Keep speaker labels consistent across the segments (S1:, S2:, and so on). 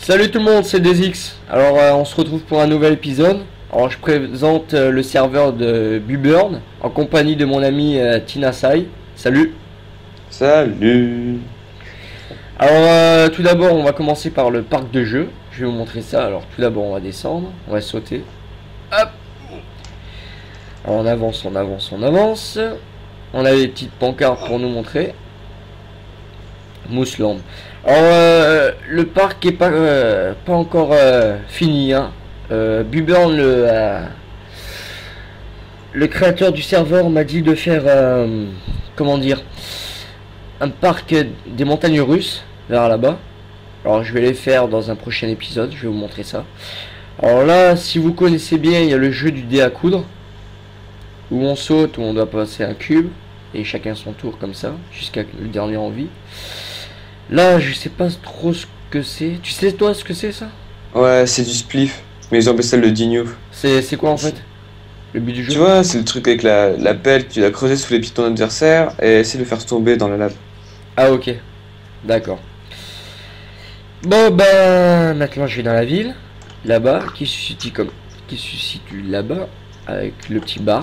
S1: Salut tout le monde, c'est DesX. Alors on se retrouve pour un nouvel épisode. Alors je présente le serveur de Buburn en compagnie de mon ami Tinasai. Salut.
S2: Salut.
S1: Alors tout d'abord on va commencer par le parc de jeu. Je vais vous montrer ça. Alors tout d'abord on va descendre, on va sauter. Hop. Alors, on avance, on avance, on avance. On a des petites pancartes pour nous montrer. Mousseland. Alors le parc est pas encore fini hein. Buburn le créateur du serveur m'a dit de faire comment dire, un parc des montagnes russes vers là-bas. Alors je vais les faire dans un prochain épisode, je vais vous montrer ça. Alors là, si vous connaissez bien, il y a le jeu du dé à coudre où on saute, où on doit passer un cube et chacun son tour comme ça jusqu'à le dernier en vie. Là, je sais pas trop ce que c'est. Tu sais toi ce que c'est ça?
S2: Ouais, c'est du spliff, mais ils appellent ça le dignou.
S1: C'est quoi en fait le but du jeu?
S2: Tu vois, c'est le truc avec la pelle, tu l'as creusé sous les pieds de ton adversaire et essaie de le faire tomber dans la lave.
S1: Ah ok, d'accord. Bon ben maintenant je vais dans la ville, là-bas, qui se situe là-bas, avec le petit Bart.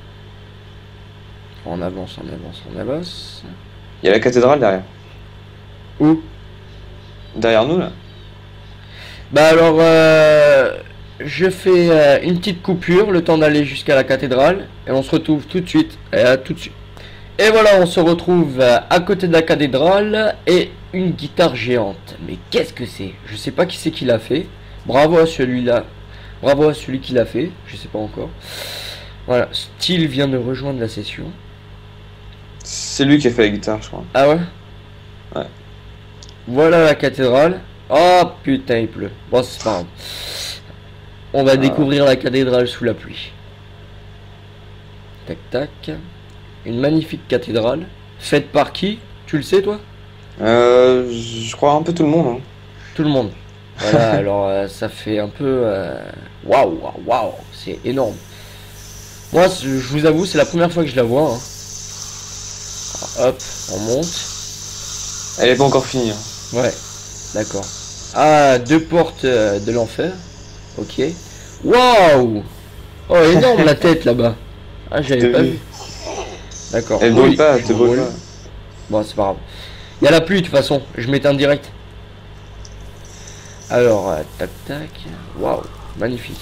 S1: On avance, on avance, on avance.
S2: Il y a la cathédrale derrière.
S1: Où?
S2: Derrière nous, là.
S1: Bah alors, je fais une petite coupure, le temps d'aller jusqu'à la cathédrale, et on se retrouve tout de suite, tout de suite. Et voilà, on se retrouve à côté de la cathédrale, et une guitare géante. Mais qu'est-ce que c'est? Je sais pas qui c'est qui l'a fait. Bravo à celui-là. Bravo à celui qui l'a fait, je sais pas encore. Voilà, Steel vient de rejoindre la session.
S2: C'est lui qui a fait la guitare, je crois.
S1: Ah ouais?
S2: Ouais.
S1: Voilà la cathédrale. Oh putain, il pleut. Bon, c'est pas grave. On va découvrir la cathédrale sous la pluie. Tac tac. Une magnifique cathédrale. Faite par qui? Tu le sais toi?
S2: Je crois un peu tout le monde, hein.
S1: Tout le monde. Voilà, alors ça fait un peu... Waouh, waouh, waouh, c'est énorme. Moi, je vous avoue, c'est la première fois que je la vois. Hein. Hop, on monte.
S2: Elle est pas encore finie, hein.
S1: Ouais, d'accord. Ah, deux portes de l'enfer. Ok. Waouh! Oh, énorme la tête là-bas. Ah, j'avais pas vu. D'accord.
S2: Elle brûle pas, elle te brûle pas.
S1: Bon, c'est pas grave. Il y a la pluie de toute façon. Je m'éteins direct. Alors, tac tac. Waouh, magnifique.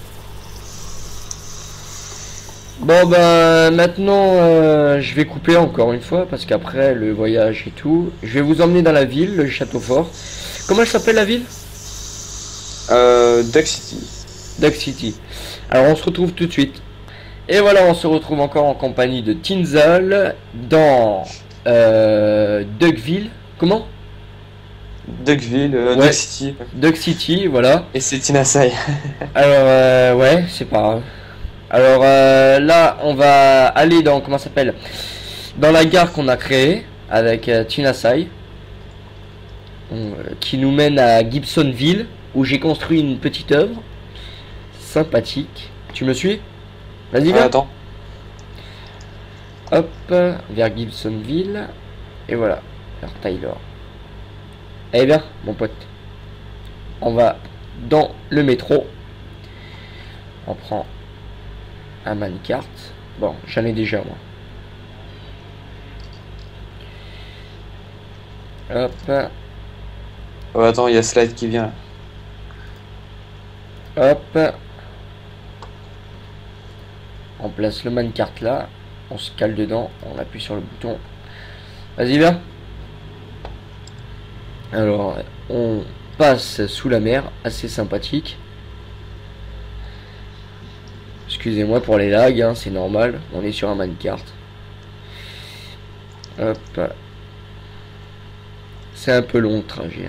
S1: Bon ben maintenant je vais couper encore une fois parce qu'après le voyage et tout, je vais vous emmener dans la ville, le château fort. Comment elle s'appelle la ville?
S2: Duck City.
S1: Duck City. Alors on se retrouve tout de suite. Et voilà, on se retrouve encore en compagnie de Tinzal dans Duckville. Comment?
S2: Duckville,
S1: Ouais.
S2: Duck City.
S1: Duck City, voilà.
S2: Et c'est Tinasai.
S1: Alors ouais, c'est pas grave. Alors là, on va aller dans, comment ça s'appelle, dans la gare qu'on a créée avec Tinasai, qui nous mène à Gibsonville, où j'ai construit une petite œuvre sympathique. Tu me suis? Vas-y, viens.
S2: Attends.
S1: Hop, vers Gibsonville, et voilà, vers Taylor. Eh bien, mon pote, on va dans le métro. On prend un minecart. Bon, j'en ai déjà moi. Hop.
S2: Oh, attends, il y a Slide qui vient là.
S1: Hop. On place le minecart là. On se cale dedans. On appuie sur le bouton. Vas-y, viens. Alors, on passe sous la mer. Assez sympathique. Excusez-moi pour les lags, hein, c'est normal. On est sur un minecart. Hop. C'est un peu long le trajet.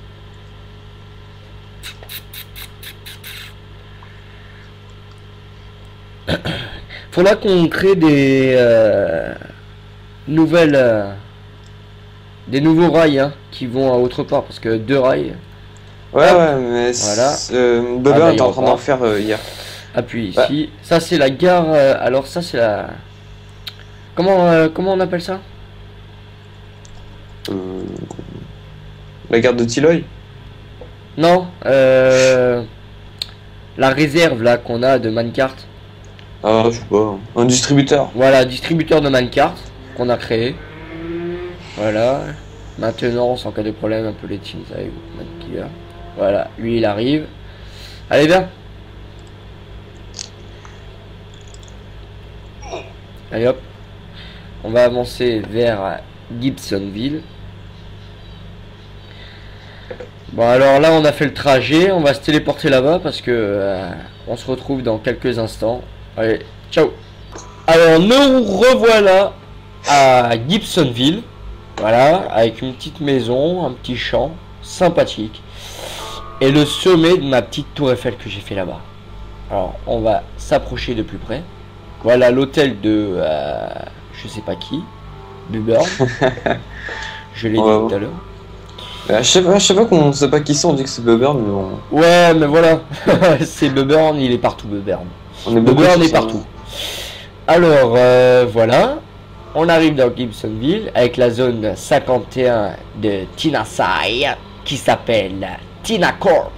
S1: Hein. Faudra qu'on crée des nouvelles, des nouveaux rails hein, qui vont à autre part parce que deux rails.
S2: Ouais, ouais, mais
S1: voilà.
S2: Bubba était en train d'en faire hier.
S1: Appuie ici. Ça c'est la gare. Alors ça c'est la. Comment on appelle ça?
S2: La gare de Tilloy.
S1: Non, la réserve là qu'on a de Minecart.
S2: Ah, je sais pas. Un distributeur.
S1: Voilà, distributeur de Minecart qu'on a créé. Voilà. Maintenance en cas de problème, un peu les teams avec Mankiller. Voilà, lui il arrive. Allez bien. Allez hop. On va avancer vers Gibsonville. Bon alors là on a fait le trajet, on va se téléporter là-bas parce que on se retrouve dans quelques instants. Allez, ciao. Alors nous revoilà à Gibsonville. Voilà, avec une petite maison, un petit champ, sympathique. Et le sommet de ma petite tour Eiffel que j'ai fait là-bas. Alors on va s'approcher de plus près. Voilà l'hôtel de je sais pas qui, Buburn. Je l'ai dit tout à l'heure.
S2: Je sais pas qu'on sait pas qui c'est, on dit que c'est Bubburn, mais bon.
S1: Ouais, mais voilà, c'est Buburn, il est partout, Buburn.
S2: On est beaucoup
S1: Buburn
S2: sur
S1: est
S2: ça.
S1: partout. Alors, voilà, on arrive dans Gibsonville avec la zone 51 de Tinasai qui s'appelle Tinacorp.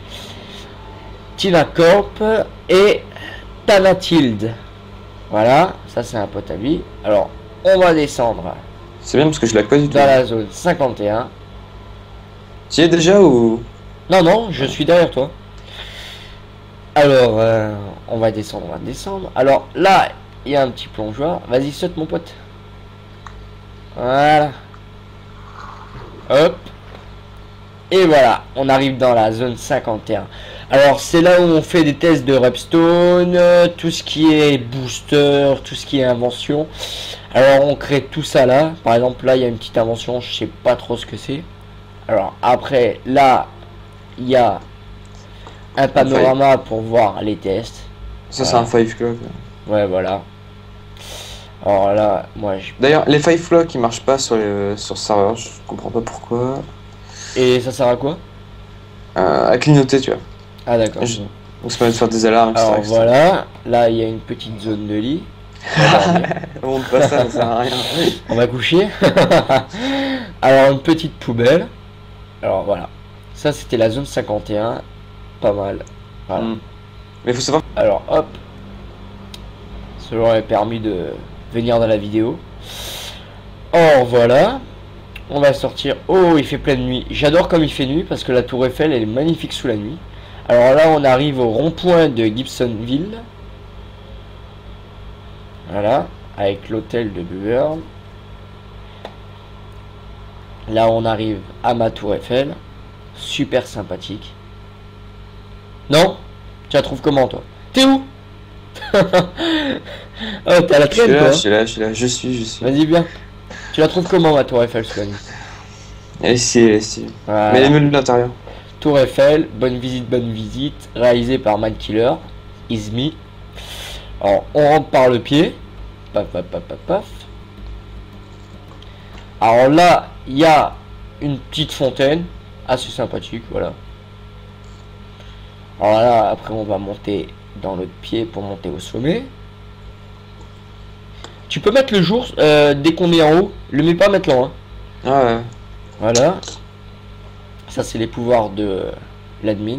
S1: Tinacorp et Tanatilde. Voilà, ça c'est un pote à lui. Alors, on va descendre
S2: C'est bien parce que je lag pas du tout.
S1: dans la zone 51.
S2: Tu y es déjà ou.
S1: Non, non, je suis derrière toi. Alors, on va descendre, on va descendre. Alors, là, il y a un petit plongeoir. Vas-y, saute, mon pote. Voilà. Hop. Et voilà, on arrive dans la zone 51. Alors, c'est là où on fait des tests de Repstone, tout ce qui est booster, tout ce qui est invention. Alors, on crée tout ça là. Par exemple, là, il y a une petite invention, je sais pas trop ce que c'est. Alors, après, là, il y a un panorama pour voir les tests.
S2: Ça, c'est un 5 clock.
S1: Ouais, voilà. Alors là, moi, je...
S2: D'ailleurs, les 5 clock ils marchent pas sur le serveur, je comprends pas pourquoi.
S1: Et ça sert à quoi?
S2: À clignoter, tu vois.
S1: Ah, d'accord.
S2: Donc ça permet de faire des alarmes, etc.
S1: Alors
S2: etc.
S1: voilà, là, il y a une petite zone de lit.
S2: On monte pas ça, ça sert à rien.
S1: On va coucher. Alors, une petite poubelle. Alors voilà. Ça, c'était la zone 51. Pas mal. Voilà.
S2: Mais faut savoir.
S1: Alors, hop. Cela aurait permis de venir dans la vidéo. Or, voilà. On va sortir. Oh, il fait pleine nuit. J'adore comme il fait nuit parce que la tour Eiffel, elle est magnifique sous la nuit. Alors là, on arrive au rond-point de Gibsonville. Voilà. Avec l'hôtel de Buburn. Là, on arrive à ma tour Eiffel. Super sympathique. Non? Tu la trouves comment, toi? T'es où? Oh, t'es à la traîne, toi?
S2: Je suis là, je suis.
S1: Vas-y, bien. Tu la trouves comment, ma tour Eiffel, sous la nuit?
S2: Elle est stylée.
S1: Voilà.
S2: Mais elle est mieux de l'intérieur.
S1: Tour Eiffel, bonne visite, réalisée par Mankiller, is me. Alors, on rentre par le pied. Paf, paf, paf, paf, paf. Alors là, il y a une petite fontaine, assez sympathique, voilà. Alors là, après, on va monter dans l'autre pied pour monter au sommet. Tu peux mettre le jour dès qu'on est en haut. Le mets pas maintenant, hein.
S2: Ah ouais.
S1: Voilà. Ça, c'est les pouvoirs de l'admin.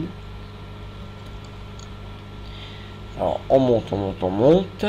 S1: Alors, on monte.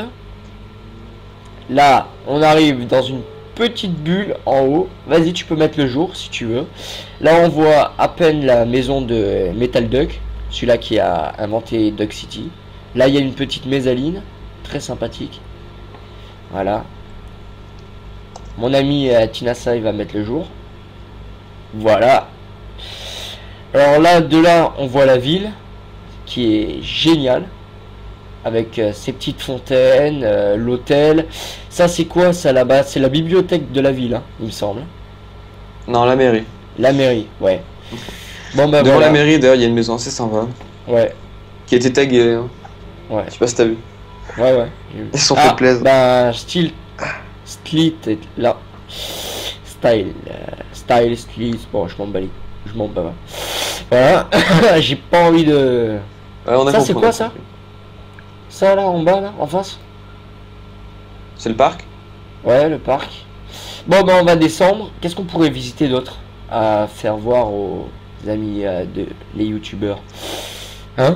S1: Là, on arrive dans une petite bulle en haut. Vas-y, tu peux mettre le jour si tu veux. Là, on voit à peine la maison de Metal Duck. Celui-là qui a inventé Duck City. Là, il y a une petite mésaline. Très sympathique. Voilà. Mon ami Tinasai va mettre le jour. Voilà. Alors là, de là, on voit la ville. Qui est géniale. Avec ces petites fontaines, l'hôtel. Ça, c'est quoi ça là-bas? C'est la bibliothèque de la ville, hein, il me semble.
S2: Non, la mairie.
S1: La mairie, ouais. Bon, bah
S2: Devant
S1: voilà.
S2: la mairie, d'ailleurs, il y a une maison assez sympa.
S1: Ouais,
S2: Qui a été taguée. Hein.
S1: ouais,
S2: Je sais pas si t'as vu.
S1: ouais.
S2: Ils se sont fait plaisir.
S1: Bah, style est là. Style, bon, je m'en bats. Je m'en bats. Voilà. J'ai pas envie de...
S2: Ouais, on a
S1: Ça,
S2: compris,
S1: c'est
S2: on a
S1: quoi, ça?
S2: compris.
S1: Ça, là, en bas, là, en face?
S2: C'est le parc?
S1: Ouais, le parc. Bon, bah, on va descendre. Qu'est-ce qu'on pourrait visiter d'autre à faire voir aux amis les youtubeurs. Hein?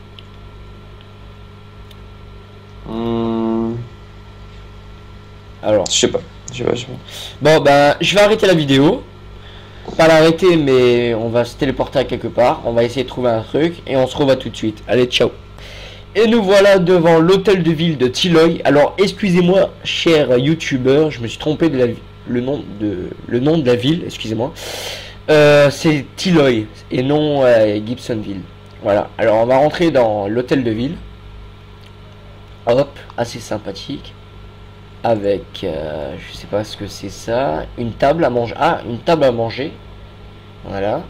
S1: Alors.
S2: Je sais pas.
S1: Bon, ben, je vais arrêter la vidéo. Pas l'arrêter, mais on va se téléporter à quelque part. On va essayer de trouver un truc et on se revoit tout de suite. Allez, ciao. Et nous voilà devant l'hôtel de ville de Tilloy. Alors, excusez-moi, cher youtubeur, je me suis trompé de le nom de la ville, excusez-moi. C'est Tilloy et non Gibsonville. Voilà, alors on va rentrer dans l'hôtel de ville. Hop, assez sympathique. Avec, je sais pas ce que c'est ça, une table à manger. Ah, une table à manger. Voilà.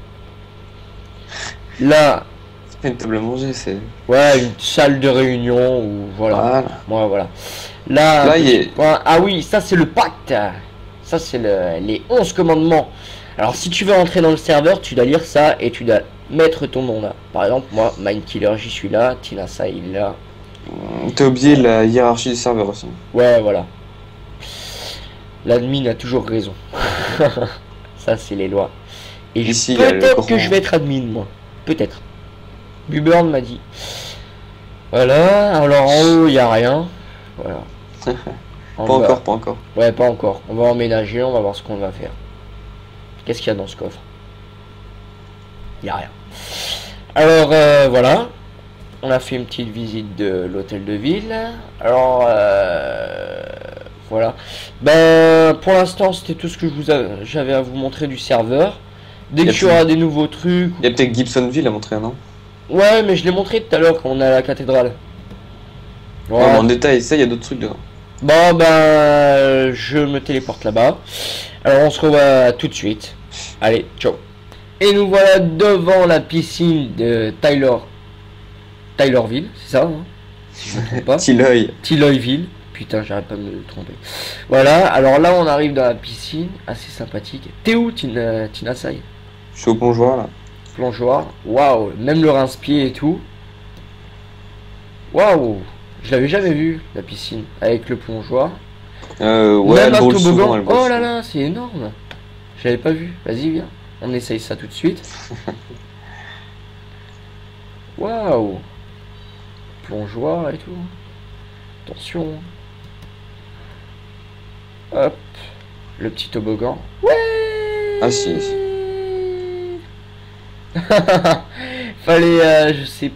S1: Là.
S2: C'est pas une table à manger, c'est.
S1: Ouais, une salle de réunion ou voilà. Voilà. Là,
S2: il est.
S1: Ah oui, ça c'est le pacte. Ça c'est les 11 commandements. Alors si tu veux entrer dans le serveur, tu dois lire ça et tu dois mettre ton nom là. Par exemple, moi, Mindkiller, j'y suis là, Tinasa il est là.
S2: T'as oublié la hiérarchie du serveur aussi.
S1: Ouais, voilà. L'admin a toujours raison. Ça, c'est les lois. Et peut-être que je vais être admin, moi. Peut-être. Buburn m'a dit. Voilà. Alors, en haut, il n'y a rien. Voilà.
S2: Pas encore.
S1: Ouais, pas encore. On va emménager, on va voir ce qu'on va faire. Qu'est-ce qu'il y a dans ce coffre? Il n'y a rien. Alors, voilà. On a fait une petite visite de l'hôtel de ville. Alors, voilà. Ben, pour l'instant, c'était tout ce que j'avais à vous montrer du serveur. Dès que tu auras des nouveaux trucs.
S2: Il y a peut-être Gibsonville à montrer, non?
S1: Ouais, mais je l'ai montré tout à l'heure quand on est à la cathédrale.
S2: Ouais, en détail, ça, il y a d'autres trucs dedans.
S1: Bon, ben, je me téléporte là-bas. Alors, on se revoit tout de suite. Allez, ciao. Et nous voilà devant la piscine de Taylorville, c'est ça, hein, si je me trompe pas. Tilloyville. Putain, j'arrête pas de me tromper. Voilà, alors là, on arrive dans la piscine, assez sympathique. T'es où, Tinasai?
S2: Je suis au plongeoir, là.
S1: Plongeoir, waouh, même le rince-pied et tout. Waouh, je l'avais jamais vu, la piscine, avec le plongeoir.
S2: Ouais,
S1: même un toboggan. Oh là là, c'est énorme. Je l'avais pas vu, vas-y, viens. On essaye ça tout de suite. Waouh. Plongeoir et tout. Attention. Hop. Le petit toboggan. Ouais.
S2: Ah si.
S1: Fallait, je sais.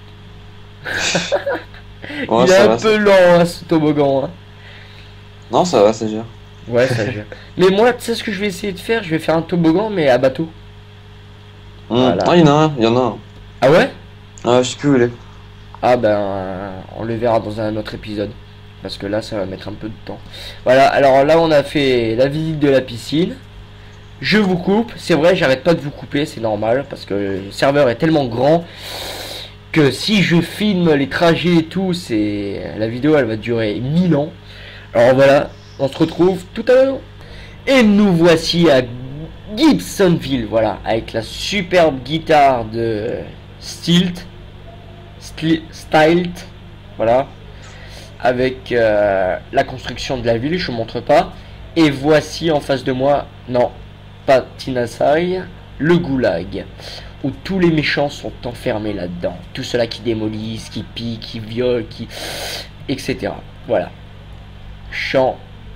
S2: Ouais,
S1: il est un peu lent, hein, ce toboggan. Hein.
S2: Non, ça va, ça gère.
S1: Ouais, ça gère. Mais moi, tu sais ce que je vais essayer de faire? Je vais faire un toboggan, mais à bateau.
S2: Voilà. Ah, il y en a un.
S1: Ah ouais?
S2: Ah, je sais plus où il est.
S1: Ah ben, on le verra dans un autre épisode. Parce que là, ça va mettre un peu de temps. Voilà, alors là, on a fait la visite de la piscine. Je vous coupe. C'est vrai, j'arrête pas de vous couper, c'est normal. Parce que le serveur est tellement grand que si je filme les trajets et tout, la vidéo, elle va durer 1000 ans. Alors voilà, on se retrouve tout à l'heure. Et nous voici à Gibsonville, voilà, avec la superbe guitare de Stilt, voilà, avec la construction de la ville, je ne montre pas. Et voici en face de moi, non, pas Tinasai, le goulag, où tous les méchants sont enfermés là-dedans. Tous ceux-là qui démolissent, qui piquent, qui violent, etc. Voilà. Chant.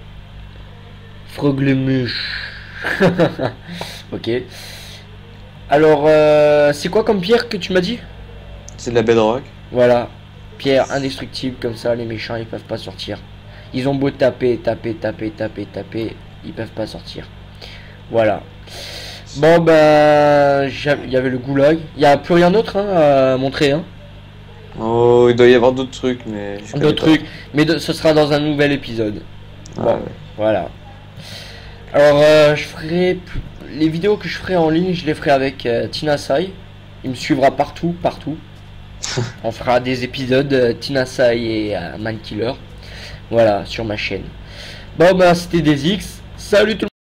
S1: Froglemuche. Ok. Alors, c'est quoi comme pierre que tu m'as dit?
S2: C'est de la bedrock.
S1: Voilà. Pierre indestructible, comme ça, les méchants, ils peuvent pas sortir. Ils ont beau taper, ils peuvent pas sortir. Voilà. Bon, ben, il y avait le goulag. Il n'y a plus rien d'autre hein, à montrer. Hein.
S2: Oh, il doit y avoir d'autres trucs, mais...
S1: D'autres trucs, mais ce sera dans un nouvel épisode.
S2: Ah,
S1: bon,
S2: ouais.
S1: Voilà. Alors, je ferai... Les vidéos que je ferai en ligne, je les ferai avec Tinasai. Il me suivra partout. On fera des épisodes Tinasai et Mindkiller. Voilà, sur ma chaîne. Bon, ben, c'était des X. Salut tout le monde.